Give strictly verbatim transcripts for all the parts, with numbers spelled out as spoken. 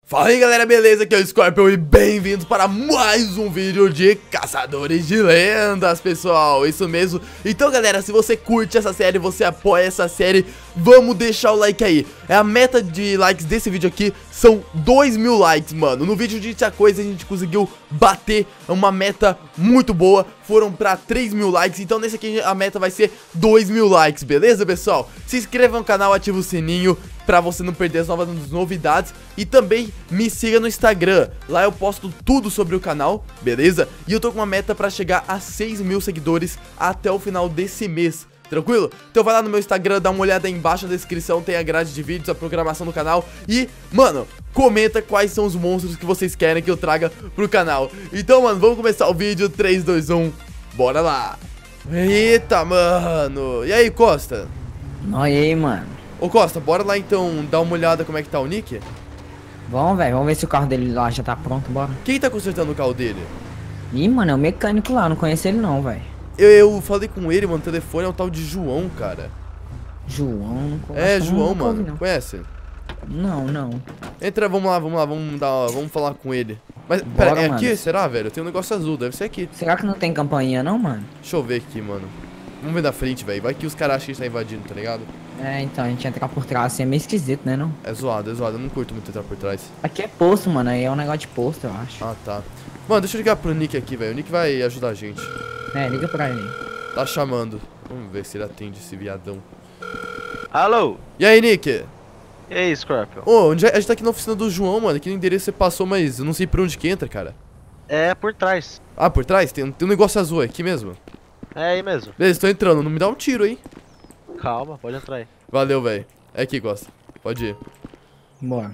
Fala aí galera, beleza? Aqui é o Scorpion e bem-vindos para mais um vídeo de Caçadores de Lendas, pessoal, isso mesmo. Então galera, se você curte essa série, você apoia essa série, vamos deixar o like aí. É a meta de likes desse vídeo aqui, são dois mil likes, mano. No vídeo de Tia Coisa a gente conseguiu bater uma meta muito boa, foram pra três mil likes. Então nesse aqui a meta vai ser dois mil likes, beleza pessoal? Se inscreva no canal, ativa o sininho pra você não perder as novas novidades. E também me siga no Instagram, lá eu posto tudo sobre o canal, beleza? E eu tô com uma meta pra chegar a seis mil seguidores até o final desse mês, tranquilo? Então vai lá no meu Instagram, dá uma olhada aí embaixo na descrição, tem a grade de vídeos, a programação do canal. E, mano, comenta quais são os monstros que vocês querem que eu traga pro canal. Então, mano, vamos começar o vídeo, três, dois, um, bora lá. Eita, mano. E aí, Costa? Olha aí, mano. Ô Costa, bora lá então dar uma olhada como é que tá o Nick? Vamos, velho. Vamos ver se o carro dele lá já tá pronto, bora. Quem tá consertando o carro dele? Ih, mano, é o mecânico lá. Não conheço ele não, velho. Eu, eu falei com ele, mano, no telefone, é um tal de João, cara. João, não conheço. É, João, nunca ouvi, mano. não. Conhece? Não, não. Entra, vamos lá, vamos lá, vamos dar, vamos falar com ele. Mas, pera, Bora, é aqui? mano. Será, velho? Tem um negócio azul, deve ser aqui. Será que não tem campainha não, mano? Deixa eu ver aqui, mano. Vamos ver na frente, velho. Vai que os caras acham que a gente tá invadindo, tá ligado? É, então, a gente entrar por trás assim é meio esquisito, né, não? É zoado, é zoado. Eu não curto muito entrar por trás. Aqui é posto, mano. Aí é um negócio de posto, eu acho. Ah, tá. Mano, deixa eu ligar pro Nick aqui, velho. O Nick vai ajudar a gente. É, liga pra ele. Tá chamando. Vamos ver se ele atende esse viadão. Alô? E aí, Nick? E aí, Scorpion? Ô, onde é? A gente tá aqui na oficina do João, mano. Aqui no endereço você passou, mas eu não sei por onde que entra, cara. É por trás. Ah, por trás? Tem, tem um negócio azul aqui mesmo. É aí mesmo. Beleza, tô entrando. Não me dá um tiro aí. Calma, pode entrar aí. Valeu, velho. É aqui, Costa. Pode ir. Bora.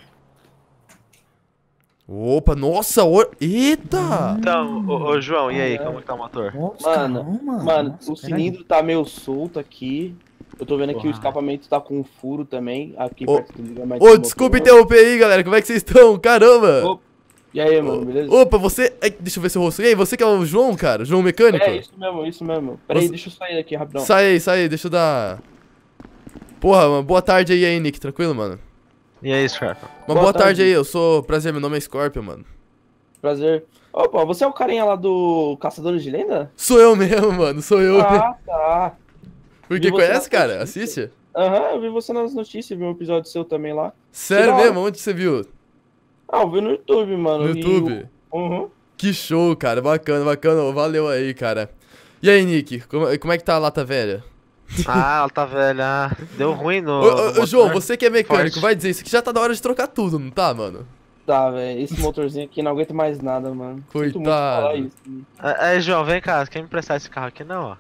Opa, nossa, o... Eita! Então, ô, ô, João, e aí, como que tá o motor? Nossa, Mano, caramba, mano. Mano, Nossa, o peraí. cilindro tá meio solto aqui. Eu tô vendo aqui Uau. o escapamento tá com um furo também. Aqui Ô, perto do ligamento. Ô, do desculpa motor. interromper aí, galera. Como é que vocês estão? Caramba! Ô, E aí, mano, beleza? Opa, você... Ai, deixa eu ver seu rosto. E aí, você que é o João, cara? João Mecânico? É, isso mesmo, isso mesmo. Pera aí, Você- deixa eu sair daqui rapidão. Sai aí, sai aí. Deixa eu dar... Porra, uma boa tarde aí, aí, Nick. Tranquilo, mano? E aí, Scorpion? Uma boa, Boa tarde. tarde. aí. Eu sou... Prazer, meu nome é Scorpion, mano. Prazer. Opa, você é o carinha lá do Caçadores de Lenda? Sou eu mesmo, mano. Sou eu. Ah, tá. Porque vi você conhece, nas cara? notícias. Assiste? Aham, eu vi você nas notícias, vi um episódio seu também lá. Sério Que da hora. mesmo? Onde você viu? Ah, eu vi no YouTube, mano. No e YouTube? o- Uhum. Que show, cara. Bacana, bacana. Valeu aí, cara. E aí, Nick? Como, como é que tá a lata velha? Ah, ela tá velha. Deu ruim no. Ô, ô, no ô, João, motor. você que é mecânico, Forte. vai dizer isso que já tá na hora de trocar tudo, não tá, mano? Tá, velho. Esse motorzinho aqui não aguenta mais nada, mano. Sinto muito Coitado. falar isso. É, é, João, vem cá, quer me emprestar esse carro aqui não, ó?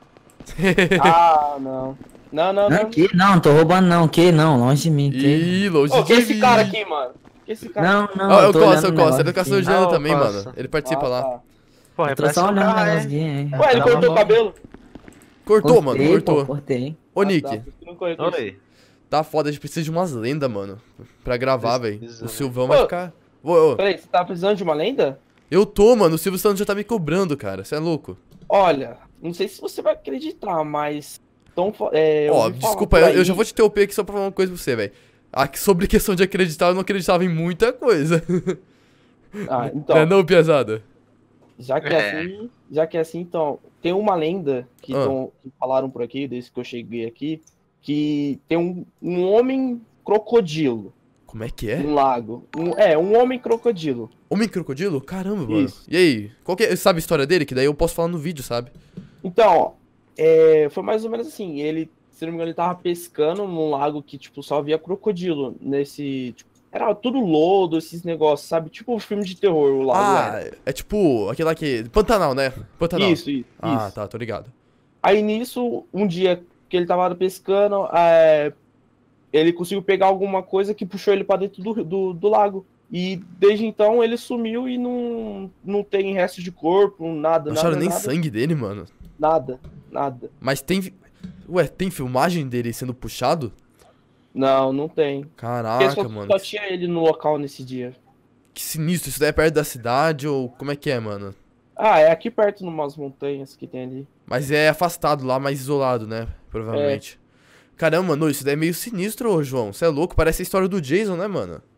Ah, não. Não, não, Não, não. que não, tô roubando não. Que não, longe de mim. Que... Ih, longe Ô, de que esse mim. cara aqui, mano? Que esse cara Não, não, Ó, eu o tô Costa, olhando o um Costa, ele é negócio caçador de aqui. lenda Ah, o também, Costa. mano. Ele participa Ah, lá. tá. Pô, Eu tô empresta só um olhando o carro negócio aí. aqui, hein. Ué, ele Tá cortou bom. o cabelo? Cortou, mano, Cortei, cortou. pô, cortei. Ô, Ah, Nick, tá, por isso que não cortou isso. Oi. tá foda, a gente precisa de umas lendas, mano. Pra gravar, velho. Precisa, O né? Silvão vai Ô. ficar... Ô, ô, Peraí, você tá precisando de uma lenda? eu tô, mano. O Silvio Santos já tá me cobrando, cara. Você é louco? Olha, não sei se você vai acreditar, mas... Tão, fa- é, eu Ó, ouvi falar desculpa, por eu, aí- eu já vou te interromper aqui só pra falar uma coisa pra você, velho. Aqui, sobre questão de acreditar, eu não acreditava em muita coisa. Ah, então, É não, piazada? já que é É. assim... Já que é assim, então... Tem uma lenda que, Ah. tão- que falaram por aqui, desde que eu cheguei aqui, que tem um, um homem crocodilo Como é que é? no lago. Um- é, um homem crocodilo. Homem crocodilo? Caramba, mano. Isso. E aí? Qual que é, sabe a história dele? Que daí eu posso falar no vídeo, sabe? Então, ó, é, foi mais ou menos assim, ele, se não me engano, ele tava pescando num lago que, tipo, só havia crocodilo nesse, tipo, era tudo lodo, esses negócios, sabe? Tipo um filme de terror, o lago Ah, era. é tipo aquele lá que... Pantanal, né? Pantanal. Isso, isso, Ah, isso. tá, tô ligado. Aí nisso, um dia que ele tava pescando, é, ele conseguiu pegar alguma coisa que puxou ele pra dentro do, do, do lago. E desde então ele sumiu e não, não tem resto de corpo, nada, Não nada, acharam nem nada, sangue dele, mano. nada, nada. Mas tem... vi- Ué, tem filmagem dele sendo puxado? Não, não tem. Porque Caraca, só, mano. só tinha ele no local nesse dia. Que sinistro. Isso daí é perto da cidade ou como é que é, mano? Ah, é aqui perto, numas montanhas que tem ali. Mas é afastado lá, mais isolado, né? Provavelmente. Caramba, mano, isso daí é meio sinistro, ô, João. Você é louco? Parece a história do Jason, né, mano?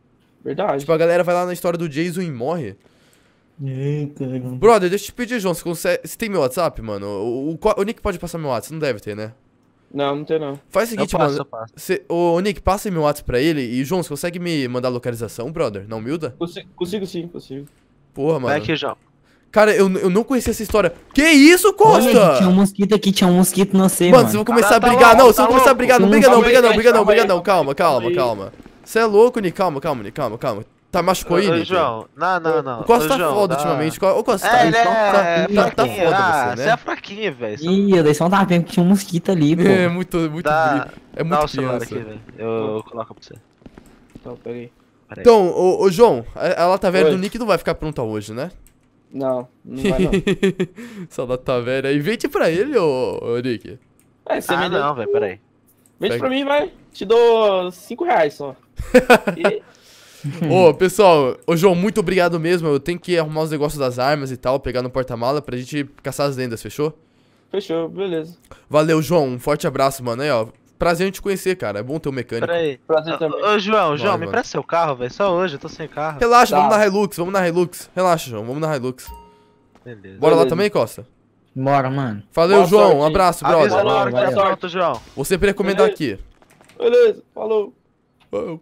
Verdade. Tipo, a galera vai lá na história do Jason e morre. Eita, Brother, deixa eu te pedir, João, você, consegue... você tem meu WhatsApp, mano? O, o, o Nick pode passar meu WhatsApp, não deve ter, né? Não, não tem não. Faz o Eu seguinte, passo, mano. eu passo. Cê, ô, Nick, passa aí meu WhatsApp pra ele. E, João, você consegue me mandar a localização, brother? Não, humilda? Consigo, consigo sim, consigo. Porra, Vai mano. aqui, João. Cara, eu, eu não conhecia essa história. Que isso, Costa? Olha, tinha um mosquito aqui, tinha um mosquito, não sei, Mano, mano. vocês vão começar Tá- a tá brigar. louco, Não, vocês tá vão começar a louco. brigar. Não Calma briga não, aí, briga não, gente, briga não, calma briga aí, não. Calma, calma, calma aí. calma. Você é louco, Nick. Calma, calma, Nick. Calma, calma. Tá machucou aí, Ô, Nick? João, não, não, não. O Costa Ô, tá João, foda dá- ultimamente. Ô, Costa, É, ele tá, é, tá, é tá, tá fraquinho. foda Ah, você, você né? é fraquinho, velho. Você Ih, eu dei só um tapinha porque tinha um mosquito ali, pô. É muito, muito Dá, bri- É dá muito o celular criança. aqui, velho. Eu coloco pra você. Então, peguei. Peraí. Então, ô, ô João, a, a lata velha Oi. do Nick não vai ficar pronta hoje, né? Não, não vai não. Essa lata velha aí. Vende pra ele, ô, ô Nick. É, você Ah, vende, não, velho, peraí. vende Pega. pra mim, vai. Te dou cinco reais só. E... Ô, pessoal, ô João, muito obrigado mesmo. Eu tenho que arrumar os negócios das armas e tal, pegar no porta-mala pra gente caçar as lendas, fechou? Fechou, beleza. Valeu, João. Um forte abraço, mano. Aí, ó. Prazer em te conhecer, cara. É bom ter um mecânico. Peraí. Prazer também. Ô, João, Vai, João, me mano. empresta seu carro, velho. Só hoje, eu tô sem carro. Relaxa, Tá. vamos na Hilux, vamos na Hilux. Relaxa, João, vamos na Hilux. Beleza. Bora lá Beleza. também, Costa? Bora, mano. Valeu, Boa João. sorte. Um abraço, Avisa brother. na hora que Valeu. tá pronto, João. Vou sempre recomendar Beleza. aqui. Beleza, falou. Ô,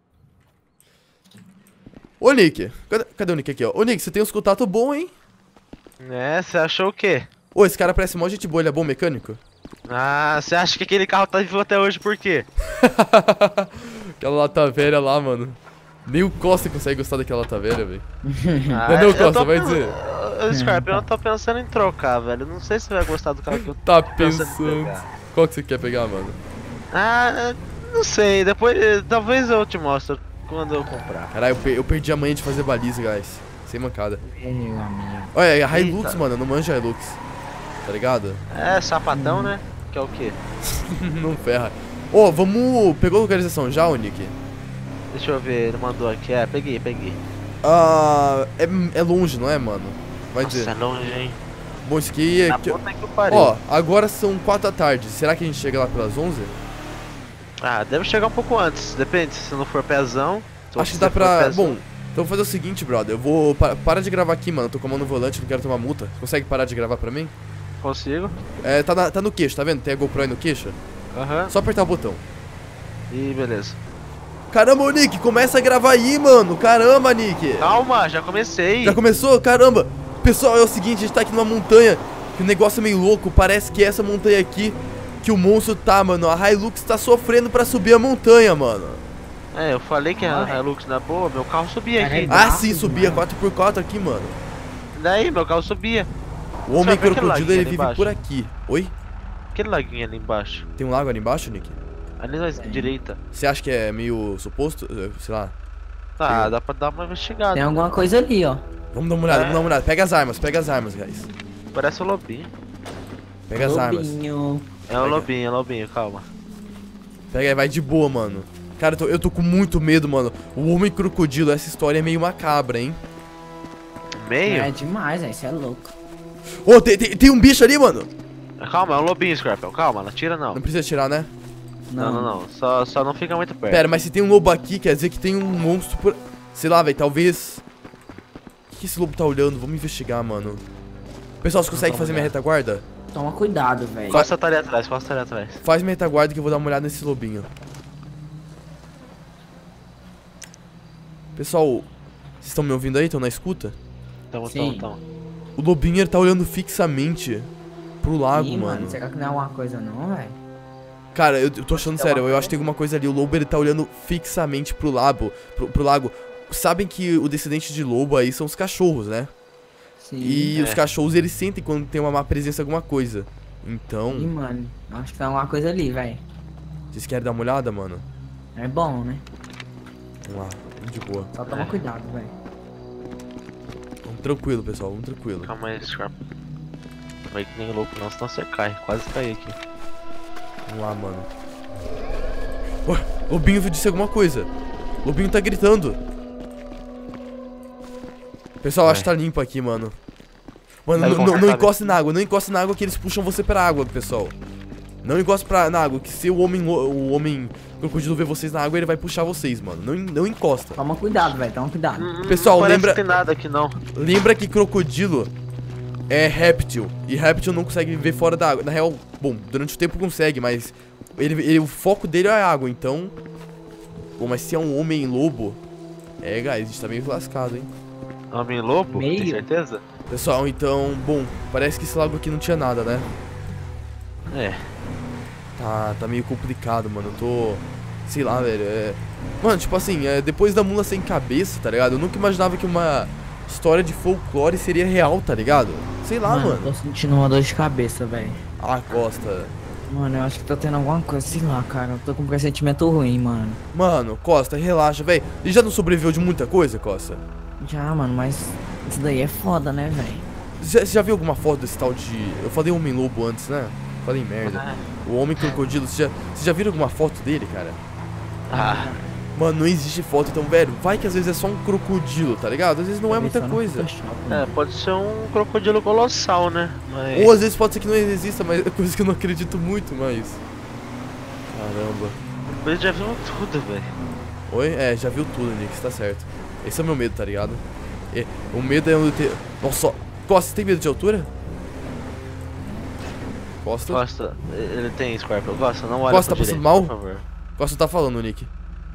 Ô, Nick. Cadê, cadê o Nick aqui, ó? Ô, Nick, você tem uns contatos bons, hein? É, você achou o quê? Ô, esse cara parece mó gente boa, ele é bom mecânico? Ah, você acha que aquele carro tá vivo até hoje por quê? Aquela lata velha lá, mano. Nem o Costa consegue gostar daquela lata velha, velho. Ah, Não, não, eu Costa, tô vai pen- dizer. Ô, Scorpion, eu tô pensando em trocar, velho. Não sei se você vai gostar do carro que eu tô Tá pensando em pensando. pegar. Qual que você quer pegar, mano? Ah, não sei. Depois, eh, talvez eu te mostro quando eu comprar. Caralho, eu, per- eu perdi a manha de fazer baliza, guys. Sem mancada. Meu amigo. Olha, a Hilux, Eita. mano, eu não manjo a Hilux. Tá ligado? É, sapatão, né? Que é o quê? Não ferra. Ô, vamos... Pegou a localização já, ô Nick? Deixa eu ver, ele mandou aqui. É, peguei, peguei. Ah... É, é longe, não é, mano? Vai Nossa, dizer. é longe, hein? Bom, isso aqui é... Na que- puta que eu parei. Ó, agora são quatro da tarde. Será que a gente chega lá pelas onze? Ah, deve chegar um pouco antes. Depende, se não for pezão. se Acho que você dá for pra... pezão- Bom, então vou fazer o seguinte, brother. Eu vou... pa- Para de gravar aqui, mano. Eu tô com a mão no volante, não quero tomar multa. Consegue parar de gravar pra mim? Consigo. É, tá, na- tá no queixo, tá vendo? Tem a GoPro aí no queixo. Aham. Só apertar o botão. E beleza. Caramba, ô Nick, começa a gravar aí, mano. Caramba, Nick. Calma, já comecei. Já começou? Caramba. Pessoal, é o seguinte, a gente tá aqui numa montanha. Que o negócio é meio louco. Parece que é essa montanha aqui que o monstro tá, mano. A Hilux tá sofrendo pra subir a montanha, mano. É, eu falei que a Hilux não é boa, meu carro subia aqui. Caralho. Ah, sim, Rápido, subia mano. quatro por quatro aqui, mano. Daí, meu carro subia. O homem Você vai ver aquele crocodilo, laguinho ele ali vive embaixo? por aqui. Oi? Aquele laguinho ali embaixo. Tem um lago ali embaixo, Nick? Ali na direita. Você acha que é meio suposto? eh, Sei lá. Tá, Tem- dá pra dar uma investigada. Tem alguma coisa ali, ó. Vamos dar uma olhada, É. vamos dar uma olhada. Pega as armas, pega as armas, guys. Parece um lobinho. Pega as armas. Lobinho. É um Pega. lobinho, é um lobinho, calma. Pega aí, vai de boa, mano. Cara, eu tô, eu tô com muito medo, mano. O homem crocodilo, essa história é meio macabra, hein? Meio? É demais, velho. Isso é louco. Ô, tem, tem, tem um bicho ali, mano. Calma, é um lobinho, Scorpion. Calma, não tira não. Não precisa tirar, né? Não, não, não. Só, só não fica muito perto. Pera, mas se tem um lobo aqui, quer dizer que tem um monstro por... Sei lá, velho, talvez... O que esse lobo tá olhando? Vamos investigar, mano. Pessoal, você consegue Vamos fazer minha olhar. retaguarda? Toma cuidado, velho. Costa tá ali atrás, Costa tá ali atrás. Faz minha retaguarda que eu vou dar uma olhada nesse lobinho. Pessoal, vocês estão me ouvindo aí? Estão na escuta? Tamo, Sim. tamo, tamo. O lobinho, ele tá olhando fixamente pro lago, Ih, mano. Será que não é alguma coisa não, velho? Cara, eu, eu tô achando sério, eu acho que tem alguma coisa ali. O lobo, ele tá olhando fixamente pro lago, pro, pro lago. Sabem que o descendente de lobo aí são os cachorros, né? Sim. E É. os cachorros, eles sentem quando tem uma má presença alguma coisa. Então, Ih, mano. Acho que tem alguma coisa ali, velho. vocês querem dar uma olhada, mano? É bom, né? Vamos lá, vamos de boa. Só toma É. cuidado, velho. Vamos tranquilo, pessoal, vamos tranquilo. Calma aí, Scorpion. Não vai que nem louco não, senão você cai. Quase caí aqui. Vamos lá, mano. Ué, Lobinho disse alguma coisa. Lobinho tá gritando. Pessoal, acho que tá limpo aqui, mano. Mano, Tá não- não, não confortável. encoste na água, não encoste na água que eles puxam você pra água, pessoal. Não encoste pra, na água, que se o homem, lo- o homem crocodilo ver vocês na água, ele vai puxar vocês, mano. Não, não encosta. Toma cuidado, velho, toma cuidado. Hum, Pessoal, não parece lembra- que tem nada aqui não. Lembra que crocodilo é réptil. E réptil não consegue viver fora da água. Na real, bom, durante o tempo consegue, mas ele, ele, o foco dele é a água, então... Bom, mas se é um homem-lobo... É, guys, a gente tá meio lascado, hein? Homem-lobo? Tem Meio. certeza? Pessoal, então, bom, parece que esse lago aqui não tinha nada, né? É. Tá, tá meio complicado, mano. Eu tô... Sei lá, velho, é... Mano, tipo assim, é, depois da mula sem cabeça, tá ligado? Eu nunca imaginava que uma história de folclore seria real, tá ligado? Sei lá, mano, mano. eu tô sentindo uma dor de cabeça, velho. Ah, Costa. Mano, eu acho que tá tendo alguma coisa, sei lá, cara. Eu tô com um pressentimento ruim, mano. Mano, Costa, relaxa, velho. Ele já não sobreviveu de muita coisa, Costa? Já, mano, mas isso daí é foda, né, velho? Você já, você já viu alguma foto desse tal de... Eu falei homem-lobo antes, né? Falei merda. Ah. O homem-crocodilo, você já, você já viram alguma foto dele, cara? Ah, Mano, não existe foto, então, velho, vai que às vezes é só um crocodilo, tá ligado? Às vezes não é muita Só no coisa. Photoshop, né? é, pode ser um crocodilo colossal, né? Mas... Ou às vezes pode ser que não exista, mas é coisa que eu não acredito muito, mas... Caramba. Ele já viu tudo, velho. Oi? É, já viu tudo, Nick, você tá certo. Esse é o meu medo, tá ligado? É, o medo é eu ter... Nossa, Costa, você tem medo de altura? Costa? Costa, ele tem Scorpion. Costa, não olha Costa, pra tá passando direita, mal? por favor. Costa tá falando, Nick.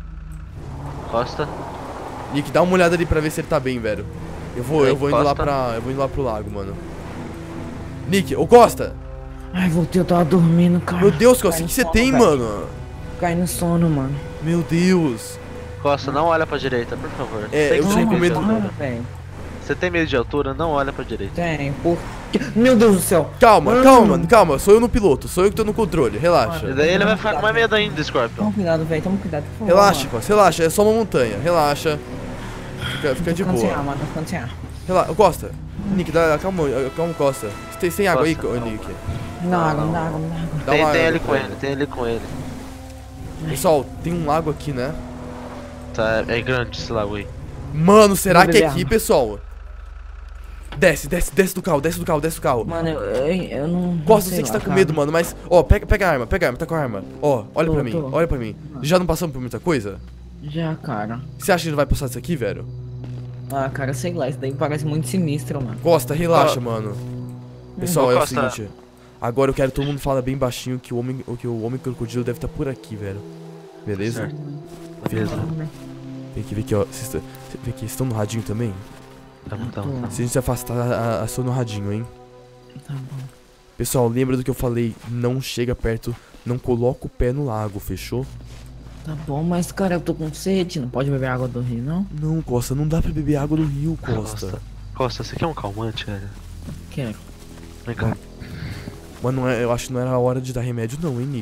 Costa, Nick, dá uma olhada ali pra ver se ele tá bem, velho. Eu vou, eu Ei, vou indo lá Costa. pra... Eu vou indo lá pro lago, mano. Nick, ô Costa! Ai, voltei, eu tava dormindo, cara. Meu Deus, Costa, Cai o no que você sono, tem, velho. mano? Cai no sono, mano. Meu Deus. Costa, não olha pra direita, por favor. É, Tem eu que tô ter com medo medo- de altura. velho. Você tem medo de altura? Não olha pra direita. Tem, por... Meu Deus do céu. Calma, Mano. calma, mano, calma. Sou eu no piloto, sou eu que tô no controle, relaxa. E daí ele vai ficar com mais medo ainda, Scorpion. Toma cuidado, velho, toma cuidado, por favor. Relaxa, mano. Costa, relaxa, é só uma montanha, relaxa. Fica, fica de Tô ficando sem ar, boa. mano, tô ficando sem ar. Relaxa, Costa. Nick, dá, calma, calma, Costa. Você tem, tem água aí, Costa, calma. Nick? Me dá água, me dá água, me dá água. Dá Tem, uma tem água ele pra com ele, tem ele com ele. Pessoal, tem um lago aqui, né? Tá, é grande esse lago aí. Mano, será Vou que é beber aqui, água. pessoal? Desce, desce, desce do carro, desce do carro, desce do carro. Mano, eu, eu, eu não... Costa, eu sei sei que você lá, tá com cara. medo, mano, mas... Ó, pega, pega a arma, pega a arma, tá com a arma. Ó, olha Tô, pra mim, tô. olha pra mim. Já não passamos por muita coisa? Já, cara. Você acha que não vai passar isso aqui, velho? Ah, cara, sei lá, isso daí parece muito sinistro, mano. Costa, relaxa, Ó. mano. Pessoal, Ô, é o Costa. seguinte. Agora eu quero que todo mundo fala bem baixinho que o homem, que o homem crocodilo deve estar por aqui, velho. Beleza? Certo. Vem Beleza. aqui, vem aqui, vem aqui, ó. Vocês estão- vem aqui, vocês estão no radinho também? Tamo, Tô. tamo. Se a gente se afastar, a- a- aciona no radinho, hein? Tá bom. Pessoal, lembra do que eu falei? Não chega perto, não coloca o pé no lago, fechou? Tá bom, mas cara, eu tô com sede, não pode beber água do rio, não? Não, Costa, não dá pra beber água do rio, Costa. Costa, Costa, você quer um calmante, velho? Quero. Vem cá. Mas não é, eu acho que não era a hora de dar remédio não, hein, Nick?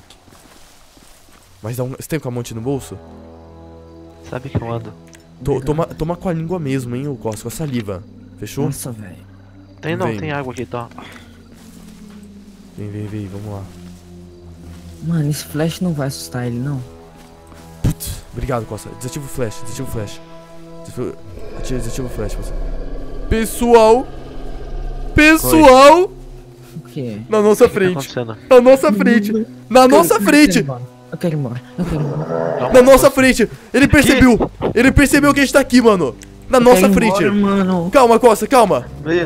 Mas dá um... Você tem um calmante no bolso? Sabe que eu ando? To- toma, toma com a língua mesmo, hein, ô Costa, com a saliva. Fechou? Nossa, velho. Tem não, Vem. tem água aqui, tá? Vem, vem, vem, vamos lá. Mano, esse flash não vai assustar ele, não. Putz, obrigado, Costa. Desativa o flash, desativa o flash. Desativa, ativa- desativa o flash, Costa. Pessoal! Pessoal! O quê? Na nossa O que tá frente. acontecendo? Na nossa frente. Na nossa Eu quero ir frente. embora. Eu quero ir embora. Eu quero ir embora. Calma, Na nossa Costa. frente. Ele percebeu. Ele percebeu que a gente tá aqui, mano. Na nossa Eu quero ir frente. embora, mano. Calma, Costa, calma.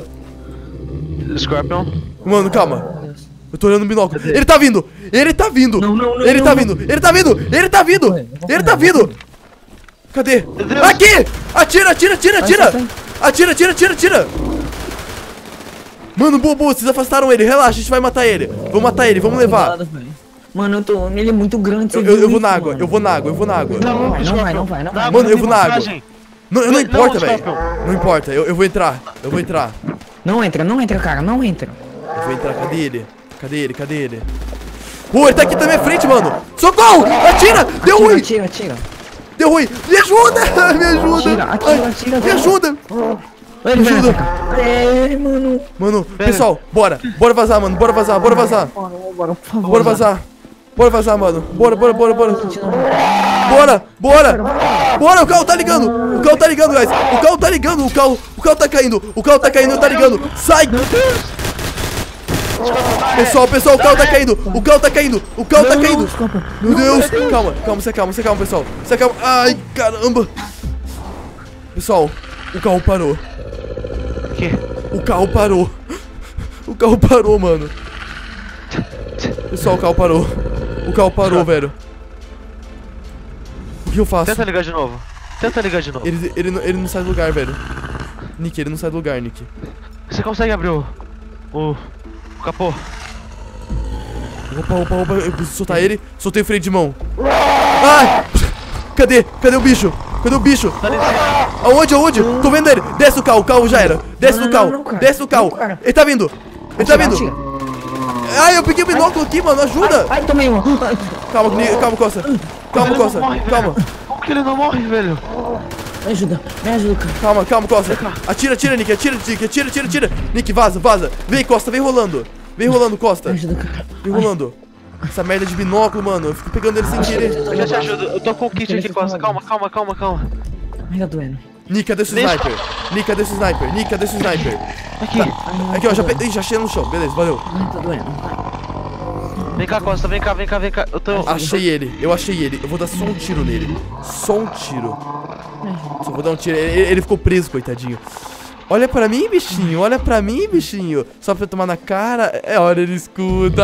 Ih, Scorpion? Mano, calma. Meu Deus. Eu tô olhando no binóculo. Ele tá vindo. Ele tá vindo. Não, não, não, Ele não, tá não. vindo. Ele tá vindo. Ele tá vindo. Eu vou Ele tá correr, eu vou vindo. Cadê? Deus. Aqui! Atira, atira, atira, atira! Vai, vai, Atira, atira, atira, atira! Mano, bobo, vocês afastaram ele. Relaxa, a gente vai matar ele. Vamos matar ele, vamos levar. Cuidado, velho. Mano, eu tô. Ele é muito grande. Eu, você eu, viu eu vou isso, na água, mano? eu vou na água, eu vou na água. Não vai, não vai, não vai, não vai. Mano, eu vou na água. vantagem. Não, eu não Não, importa, velho. Scorpion. Não importa, eu, eu vou entrar. Eu vou entrar. Não entra, não entra, cara, não entra. Eu vou entrar. Cadê ele? Cadê ele? Cadê ele? Pô, ele tá aqui na minha frente, mano. Socorro! Atira! Deu Atira, ruim! atira, atira. Deu ruim! Me ajuda! Me ajuda! Atira, atira, Ai, atira, Me atira. ajuda! Ele vai Ajuda. atacar. É, mano. Mano, pessoal, bora! Bora vazar, mano. Bora vazar, bora vazar. Bora, bora, por favor. Bora vazar. Bora vazar, mano. Bora, bora, bora, bora. Bora, bora. Bora, o carro tá ligando. O carro tá ligando, guys. O carro tá ligando. O carro, o carro tá caindo. O carro tá caindo, tá ligando. Sai. Pessoal, pessoal, o carro tá caindo. O carro tá caindo. O carro tá caindo. Meu Deus. Calma, calma, se calma, se calma, pessoal. Se calma. Ai, caramba. Pessoal, o carro parou. O quê? O carro parou. O carro parou, mano. Pessoal, o carro parou. O carro parou, velho. O que eu faço? Tenta ligar de novo. Tenta ligar de novo. Ele, ele, não- ele não sai do lugar, velho. Nick, ele não sai do lugar, Nick. Você consegue abrir o... O... O capô? Opa, opa, opa. Eu preciso soltar ele. Soltei o freio de mão. Ai! Cadê? Cadê o bicho? Cadê o bicho? Tá ali em cima. Aonde? Aonde? Tô vendo ele. Desce do carro. O carro já era. Desce Não, do não, carro. não, cara. Desce do carro. Não, cara. Ele tá vindo. Ele tá vindo. Atira. Ai, eu peguei o binóculo aqui, mano. Ajuda. Ai, tomei uma. Ai, Calma, Nick, calma, Costa. Calma, Ele não Costa. morre, Calma. velho. Como que ele não morre, velho? me ajuda, me ajuda, cara. Calma, calma, Costa. Atira, atira, Nick. Atira, Nick. Atira, atira, atira. Nick, vaza, vaza. Vem, Costa. Vem rolando. Vem rolando, Costa. Me ajuda, cara. Vem rolando. Essa merda de binóculo, mano. Eu fico pegando ele sem querer. Eu já te ajudo. Eu tô com o kit aqui, Costa. Calma, calma, calma, calma. Ai, tá doendo. Nick, cadê esse Nem sniper? Nick, cadê esse sniper? Nick, cadê esse sniper? Aqui. Ai, Aqui, ó, já, tá pe... doendo. Ih, já achei no chão. Beleza, valeu. Ai, tá doendo. Vem cá, Costa. Vem cá, vem cá, vem cá. Eu tô... Achei ele, eu achei ele. Eu vou dar só um tiro nele. Só um tiro. Só vou dar um tiro. Ele, ele ficou preso, coitadinho. Olha pra mim, bichinho. Olha pra mim, bichinho. Só pra eu tomar na cara. É hora, ele escuta.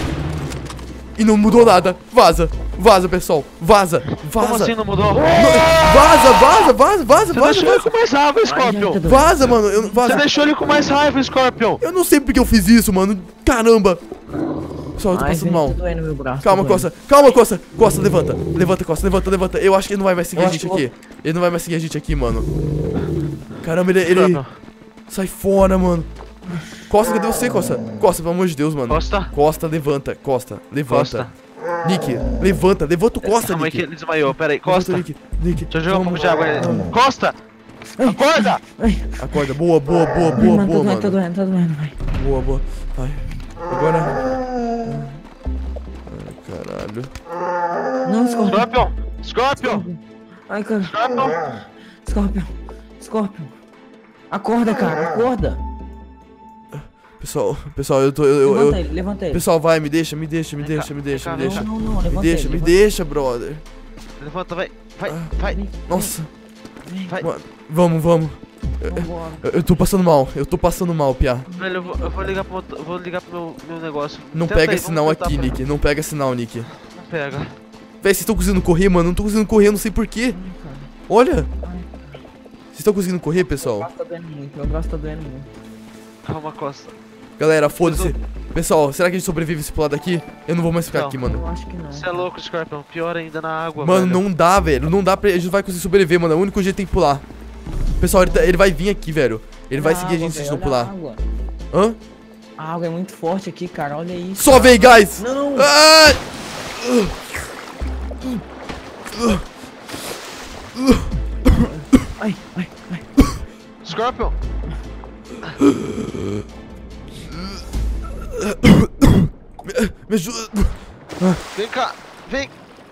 E não mudou nada. Vaza. Vaza, pessoal. Vaza. Vaza. Como assim não mudou? Não- Vaza, vaza, vaza, vaza, Você vaza, deixou ele vaza. com mais raiva, Scorpion. Ai, tá Vaza, mano. Eu, Você vaza. deixou ele com mais raiva, Scorpion. Eu não sei porque eu fiz isso, mano. Caramba. Pessoal, eu tô Ai, passando velho, mal. tá doendo meu braço. Calma, tá Costa. Calma, Costa. Costa, levanta. Levanta, Costa. Levanta, levanta. Eu acho que ele não vai mais seguir Eu a acho gente que aqui. Ele não vai mais seguir a gente aqui, mano. Caramba, ele... ele... Scorpion. Sai fora, mano. Costa, cadê você, Costa? Costa, pelo amor de Deus, mano. Costa. Costa, levanta. Costa, levanta. Costa. Nick, levanta. Levanta o Costa, Calma aí que Nick. ele desmaiou. Pera aí, Levanta, Costa. Nick. Nick. Deixa eu jogar um Calma. pouco de água nele. Costa! Acorda! Ai, Acorda. Boa, boa, boa, ai, boa, mano, boa, tá doendo, tá mano. doendo, tá doendo, vai. Boa, boa. Vai. Agora... Ai, caralho. Não, Scorpion. Scorpion! Scorpion! Ai, cara. Scorpion! Scorpion. Scorpion. Acorda, cara, acorda. Pessoal, pessoal, eu tô... Eu, eu, Levanta eu... ele, levanta ele. Pessoal, vai, me deixa, me deixa, me Vem deixa, cá, me vem deixa, cá, me vem deixa. cá. Não, não, Me levanta deixa, ele. me levanta deixa, brother. Levanta, vai, vai, vai, ele. Nossa, Vem, vai. mano, vamos, vamos. vambora. Eu, eu tô passando mal, eu tô passando mal, Pia. Velho, eu vou, eu vou ligar pro, eu vou ligar pro meu, meu negócio. Não Tenta pega aí, vamos sinal tentar aqui, pra- Nick. Não pega sinal, Nick. Não pega. Véi, vocês estão conseguindo correr, mano? Não tô conseguindo correr, eu não sei porquê. Olha. Vocês estão conseguindo correr, Meu pessoal? braço tá doendo muito, meu braço tá doendo muito. Calma, Costa. Galera, foda-se. Pessoal, será que a gente sobrevive esse lado aqui? Eu não vou mais ficar Não. aqui, mano. Eu acho que não. Você é louco, Scorpion. Pior ainda na água, Mano, velho. não dá, velho. Não dá pra... A gente não vai conseguir sobreviver, mano. É o único jeito que tem que pular. Pessoal, ele, tá- ele vai vir aqui, velho. Ele vai Olha seguir a água, gente se a gente não velho, olha pular. a água. Hã? A água é muito forte aqui, cara, olha isso. Só vem, guys! Não! Ai! Ai, ai, ai. Scorpion! Me ajuda! Vem cá! Vem!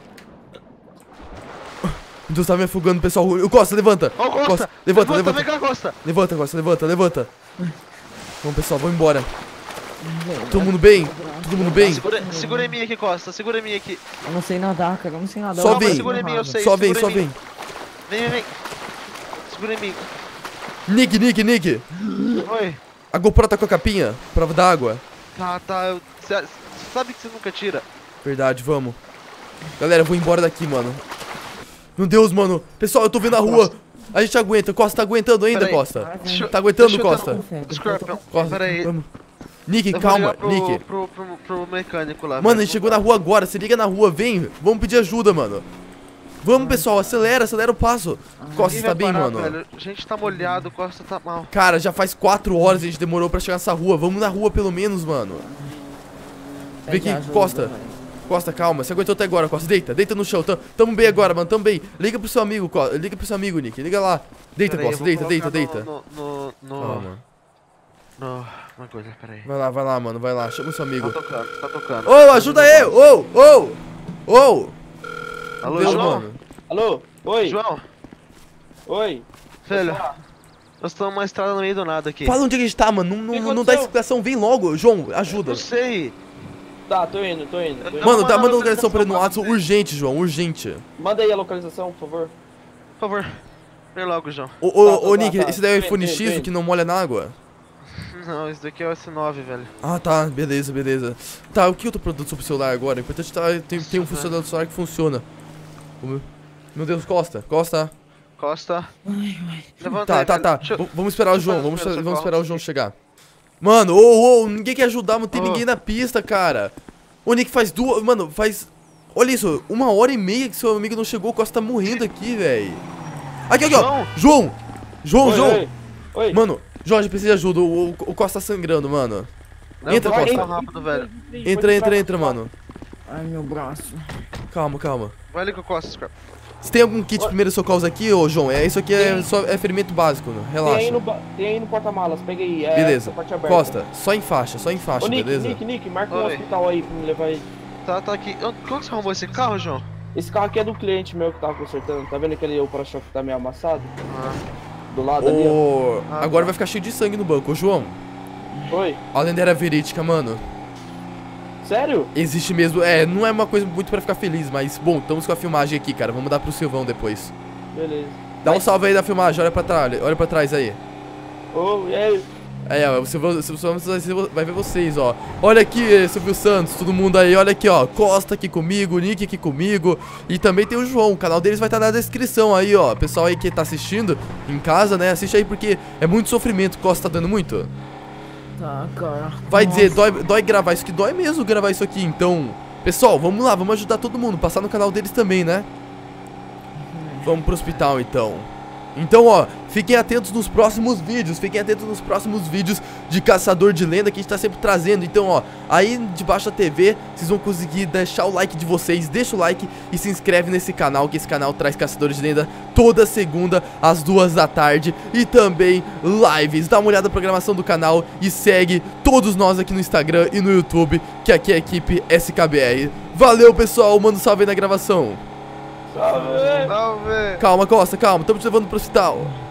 Meu Deus, tá me afogando, pessoal. O Costa, levanta! Ó, Costa! Costa, levanta, levanta. Vem cá, Costa! Levanta, Costa, levanta, levanta. Vamos, pessoal, vamos embora. Todo mundo bem? Todo mundo bem? Segura, segura em mim aqui, Costa. Segura em mim aqui. Eu não sei nadar, cara, eu não sei nadar. Só eu vem. tô Segura em mim, eu sei. Só vem, segura só em mim. vem. Vem, vem, vem. Segura em mim. Nick, Nick, Nick. Oi. A GoPro tá com a capinha? Prova da água? Tá, tá. Eu, cê, sabe que você nunca tira. Verdade, vamos. Galera, eu vou embora daqui, mano. Meu Deus, mano. Pessoal, eu tô vendo a rua. A gente aguenta. Costa, tá aguentando ainda, Pera aí. Costa? Deixa eu- Tá aguentando, deixa eu Costa? tentar- Scorpion, Costa, pera aí. vamos. Nick, Eu vou calma, ligar pro, Nick. Pro, pro, pro mecânico lá. Mano, a velho. gente chegou na rua agora. Se liga na rua, vem. Vamos pedir ajuda, mano. Vamos, pessoal, acelera, acelera o passo. Costa, Ninguém você tá vai bem, parar, mano? velho. A gente tá molhado, o Costa tá mal. Cara, já faz quatro horas a gente demorou pra chegar nessa rua. Vamos na rua pelo menos, mano. Vem aqui, Costa. Costa, calma. Você aguentou até agora, Costa. Deita, deita no chão. Tamo, tamo bem agora, mano. Tamo bem. Liga pro seu amigo, Costa. Liga pro seu amigo, Nick. Liga lá. Deita, Pera aí, Costa. eu vou Deita, deita, colocar deita. No, no, no, no, Calma. no- Uma coisa, peraí. Vai lá, vai lá, mano. Vai lá. Chama o seu Tá amigo. tocando, tá tocando. Ô, ajuda eu! Ô, ô! Ô! Alô, Deus, João? mano. Alô? Oi? João? Oi? Filho, Nós estamos numa estrada no meio do nada aqui. Fala onde é que a gente tá, mano. Não, que não, não dá aconteceu? explicação, vem logo. João, ajuda. Não sei. Tá, tô indo, tô indo. Tô indo. Não, Mano, tá, manda manda a a localização pra ele no localização, WhatsApp urgente, João, urgente. Manda aí a localização, por favor. Por favor. Vem logo, João. Ô, Tá, ô, tá, ô tá, Nick, tá. esse daí é o Tô iPhone indo, tô X, o indo. que não molha na água? Não, esse daqui é o S nove, velho. Ah, tá, beleza, beleza. Tá, o que eu tô produzindo sobre o celular agora? O importante tá, tem, tem um funcionamento do celular que funciona. O meu- Meu Deus, Costa, Costa. Costa. Ai, ai. Levanta Tá, aí, tá, velho. tá. Deixa eu- V- Vamos esperar o deixa eu João, fazer vamos, os primeiros vamos esperar o socorros João aqui. chegar. Mano, ô, ô, ninguém quer ajudar, não tem Ô. ninguém na pista, cara. O Nick faz duas. Mano, faz. Olha isso, uma hora e meia que seu amigo não chegou, o Costa tá morrendo aqui, velho. Aqui, aqui, ó. João. João! João, Oi, João! oi. Oi. Mano, Jorge precisa de ajuda, o, o, o Costa tá sangrando, mano. Não, Entra, eu vou Costa. passar rápido, velho. Entra, entra, entra, mano. Ai, meu braço. Calma, calma. Vai ali com o Costa, Scrap. Você tem algum kit de primeiros socorros aqui, ô João? É, isso aqui é, Tem. só, é ferimento básico, né? Tem aí Relaxa. no, ba- tem aí no porta-malas, pega aí. É Beleza. essa parte aberta. Costa, só em faixa, só em faixa, Ô, Nick, beleza? Nick, Nick, marca um Oi. hospital aí pra me levar aí. Tá, tá aqui. Eu- Como que você arrumou esse carro, João? Esse carro aqui é do cliente meu que tava consertando. Tá vendo aquele para-choque que tá meio amassado? Ah, Do lado ali, ó. Ô, Ah, agora tá. vai ficar cheio de sangue no banco. Ô, João, Oi. a lenda era verídica, mano. Sério? Existe mesmo. É, não é uma coisa muito pra ficar feliz, mas, bom, estamos com a filmagem aqui, cara. Vamos dar pro Silvão depois. Beleza. Dá um salve aí da filmagem, olha pra trás, olha pra trás aí. Ô, e aí? É, ó, o Silvio, o Silvio Santos vai ver vocês, ó. Olha aqui, Silvio Santos, todo mundo aí, olha aqui, ó. Costa aqui comigo, Nick aqui comigo. E também tem o João, o canal deles vai estar na descrição aí, ó. Pessoal aí que tá assistindo em casa, né, assiste aí porque é muito sofrimento. Costa tá dando muito? Tá, cara. Vai Nossa. dizer, dói, dói gravar isso aqui, dói mesmo gravar isso aqui, então. Pessoal, vamos lá, vamos ajudar todo mundo, passar no canal deles também, né? Vamos pro hospital então. Então, ó, fiquem atentos nos próximos vídeos, fiquem atentos nos próximos vídeos de Caçador de Lenda que a gente tá sempre trazendo. Então, ó, aí debaixo da T V, vocês vão conseguir deixar o like de vocês, deixa o like e se inscreve nesse canal, que esse canal traz Caçadores de Lenda toda segunda às duas da tarde e também lives. Dá uma olhada na programação do canal e segue todos nós aqui no Instagram e no YouTube, que aqui é a equipe S K B R. Valeu, pessoal, manda um salve aí na gravação. Salve! Salve! Calma, Costa, calma, estamos te levando pro hospital.